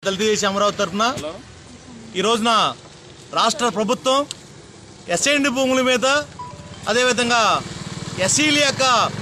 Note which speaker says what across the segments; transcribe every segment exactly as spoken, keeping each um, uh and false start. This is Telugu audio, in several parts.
Speaker 1: దళిత దేశ అమరావతి తరఫున ఈ రోజున రాష్ట్ర ప్రభుత్వం ఎస్ఐండ్ భూముల మీద అదేవిధంగా ఎస్సీల యొక్క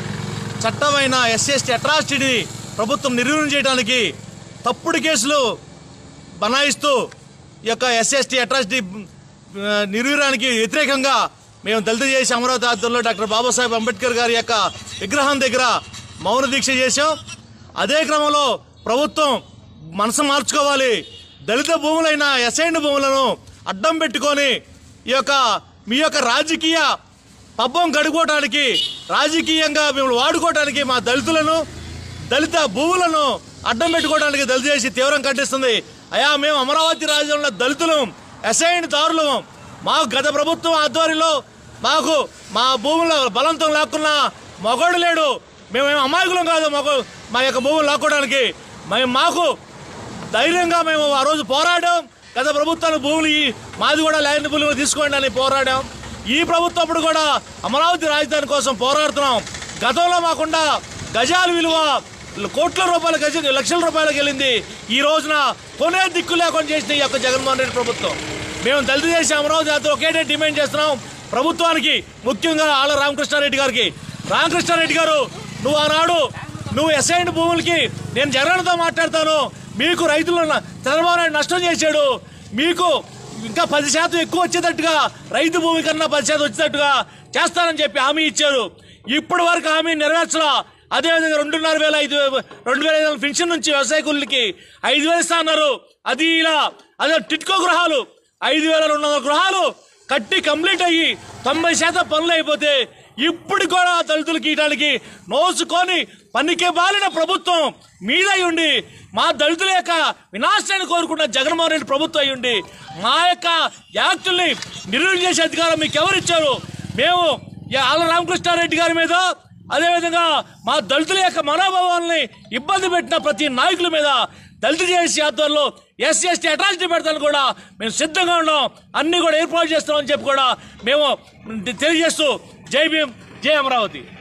Speaker 1: చట్టమైన ఎస్సీ ఎస్టీ అట్రాసిటీని ప్రభుత్వం నిర్వీర్యం చేయడానికి తప్పుడు కేసులు బనాయిస్తూ ఈ యొక్క ఎస్సీ ఎస్టీ అట్రాసిటీ నిర్వీర్యానికి వ్యతిరేకంగా మేము దళిత దేశ అమరావతి ఆధ్వర్యంలో డాక్టర్ బాబాసాహెబ్ అంబేద్కర్ గారి యొక్క విగ్రహం దగ్గర మౌన దీక్ష చేశాం. అదే క్రమంలో ప్రభుత్వం మనసు మార్చుకోవాలి, దళిత భూములైన ఎస్ఐండ్ భూములను అడ్డం పెట్టుకొని ఈ యొక్క మీ యొక్క రాజకీయ పబ్బం గడుపుకోవడానికి రాజకీయంగా మిమ్మల్ని వాడుకోవడానికి మా దళితులను దళిత భూములను అడ్డం పెట్టుకోవడానికి దళిత చేసి తీవ్రంగా ఖండిస్తుంది. అయా మేము అమరావతి రాజ్యంలో దళితులు అసైన్ దారులు మాకు గత ప్రభుత్వం ఆధ్వర్యంలో మాకు మా భూముల బలంతో లాక్కున్న మగోడు లేడు, మేమేం అమాయకులం కాదు మగ మా యొక్క భూములు లాక్కోవడానికి. మేము మాకు ధైర్యంగా మేము ఆ రోజు పోరాడాం. గత ప్రభుత్వానికి భూములు మాది కూడా ల్యాండ్ భూములు తీసుకోండి అని పోరాడాం. ఈ ప్రభుత్వం అప్పుడు కూడా అమరావతి రాజధాని కోసం పోరాడుతున్నాం. గతంలో మాకుండా గజాల విలువ కోట్ల రూపాయల గజ లక్షల రూపాయలకు వెళ్ళింది. ఈ రోజున కొనే దిక్కు లేకుండా చేసిన ఈ యొక్క జగన్మోహన్ రెడ్డి ప్రభుత్వం. మేము దళిత దేశ అమరావతి జాతర ఒకేటే డిమాండ్ చేస్తున్నాం ప్రభుత్వానికి, ముఖ్యంగా ఆళ్ళ రామకృష్ణారెడ్డి గారికి. రామకృష్ణారెడ్డి గారు, నువ్వు ఆనాడు నువ్వు ఎస్ఐండ్ భూములకి నేను జగన్తో మాట్లాడతాను, మీకు రైతులను చంద్రబాబు నాయుడు నష్టం చేశాడు, మీకు ఇంకా పది శాతం ఎక్కువ వచ్చేటట్టుగా రైతు భూమి కన్నా పది శాతం వచ్చేటట్టుగా చేస్తానని చెప్పి హామీ ఇచ్చారు. ఇప్పటి వరకు హామీ నెరవేర్చలా. అదేవిధంగా రెండున్నర వేల ఐదు రెండు వేల ఐదు వందల పెన్షన్ నుంచి వ్యవసాయ కూలీలకి ఐదు వేలు ఇస్తా అన్నారు. అది ఇలా అదే టిట్కో గృహాలు ఐదు వేల రెండు వందల గృహాలు కట్టి కంప్లీట్ అయ్యి తొంభై శాతం పనులు అయిపోతే ఇప్పుడు కూడా దళితులకి ఇయడానికి నోసుకొని పనికి బాలిన ప్రభుత్వం మీద ఉండి మా దళితుల యొక్క వినాశాన్ని కోరుకున్న జగన్మోహన్ రెడ్డి ప్రభుత్వం అయి ఉండి మా యొక్క యాక్టుల్ని నిర్వీర్యం చేసే అధికారం మీకు ఎవరిచ్చారు? మేము ఆళ్ళ రామకృష్ణారెడ్డి గారి మీద అదేవిధంగా మా దళితుల యొక్క మనోభావాలని ఇబ్బంది పెట్టిన ప్రతి నాయకుల మీద దళిత చేసే ఆధ్వర్యంలో ఎస్సీ ఎస్టీ అట్రాసిటీ పెడతాను కూడా మేము సిద్ధంగా ఉన్నాం. అన్ని కూడా ఏర్పాటు చేస్తామని చెప్పి కూడా మేము తెలియజేస్తూ జై భీమ్, జై అమరావతి.